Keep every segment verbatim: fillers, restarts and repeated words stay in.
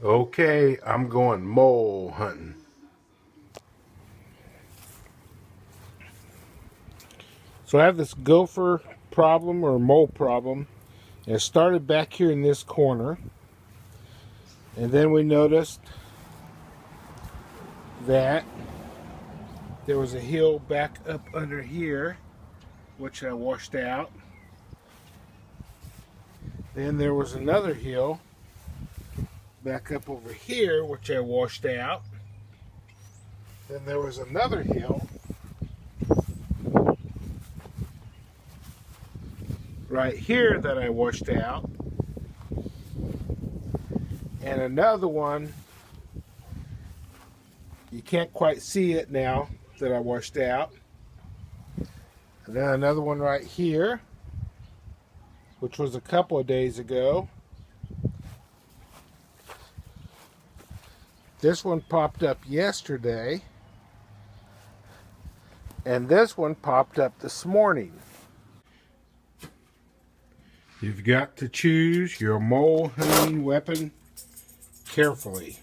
Okay, I'm going mole hunting. So I have this gopher problem or mole problem. It started back here in this corner. And then we noticed that there was a hill back up under here, which I washed out. Then there was another hill back up over here, which I washed out. Then there was another hill right here that I washed out. And another one, you can't quite see it now that I washed out. And then another one right here, which was a couple of days ago. This one popped up yesterday. And this one popped up this morning. You've got to choose your mole hunting weapon carefully.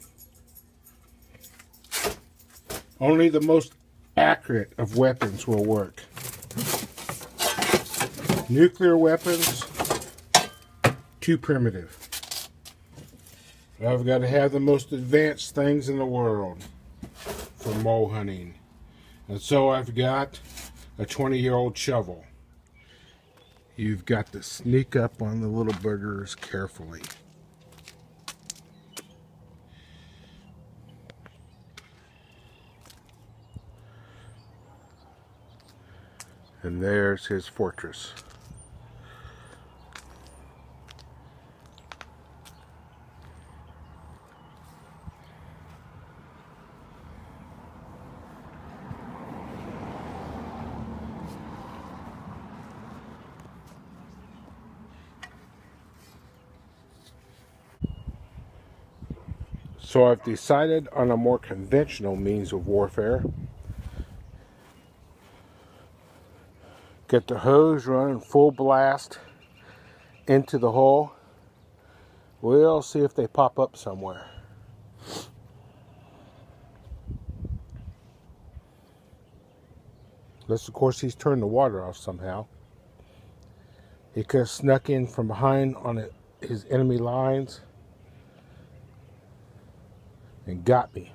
Only the most accurate of weapons will work. Nuclear weapons, too primitive. I've got to have the most advanced things in the world for mole hunting. And so I've got a twenty year old shovel. You've got to sneak up on the little burgers carefully. And there's his fortress. So I've decided on a more conventional means of warfare. Get the hose running full blast into the hole. We'll see if they pop up somewhere. Unless, of course, he's turned the water off somehow. He could have snuck in from behind on it, his enemy lines and got me.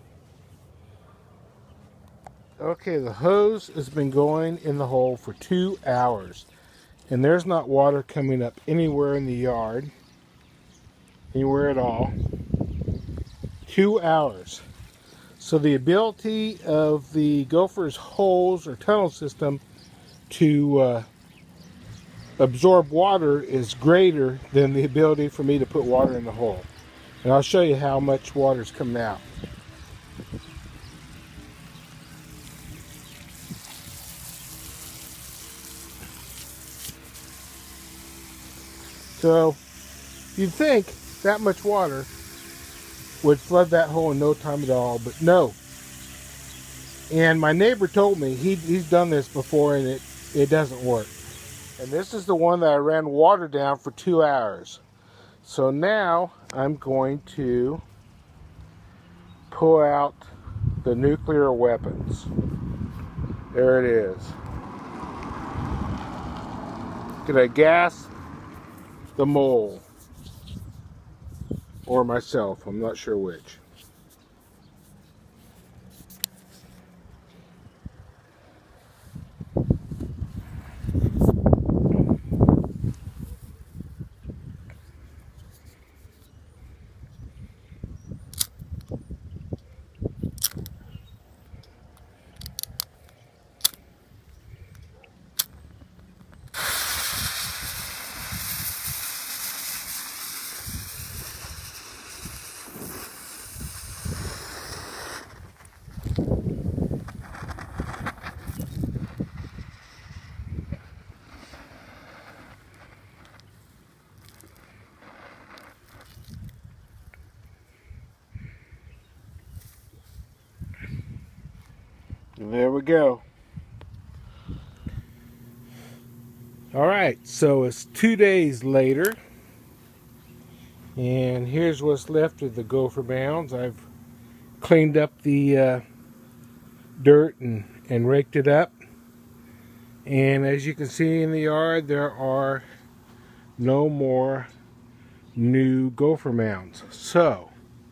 Okay, the hose has been going in the hole for two hours. And there's not water coming up anywhere in the yard. Anywhere at all. Two hours. So the ability of the gopher's holes or tunnel system to uh, absorb water is greater than the ability for me to put water in the hole. And I'll show you how much water is coming out. So you'd think that much water would flood that hole in no time at all, but no. And my neighbor told me he, he's done this before and it, it doesn't work. And this is the one that I ran water down for two hours. So now I'm going to pull out the nuclear weapons. There it is. Could I gas the mole? Or myself, I'm not sure which. There we go. All right, so it's two days later, And here's what's left of the gopher mounds. I've cleaned up the uh, dirt and, and raked it up. And as you can see in the yard, there are no more new gopher mounds. So,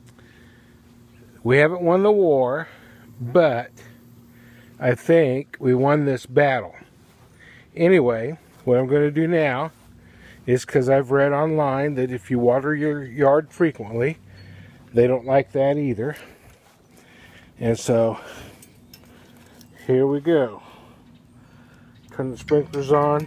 we haven't won the war, but I think we won this battle. Anyway, what I'm going to do now is, because I've read online that if you water your yard frequently, they don't like that either. And so, here we go. Turn the sprinklers on.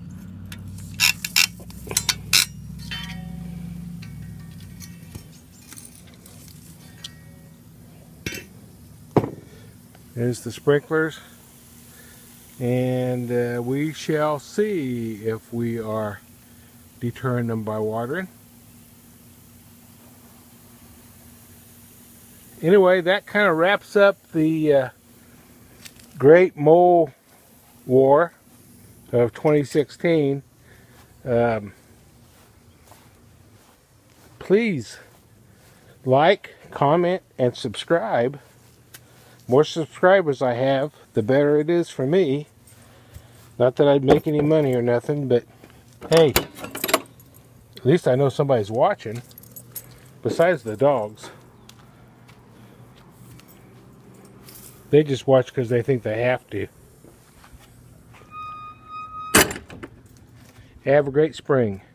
There's the sprinklers. And uh, we shall see if we are deterring them by watering. Anyway, that kind of wraps up the uh, Great Mole War of twenty sixteen. Um, please like, comment, and subscribe. More subscribers I have, the better it is for me. Not that I'd make any money or nothing, but hey, at least I know somebody's watching, besides the dogs. They just watch because they think they have to. Have a great spring.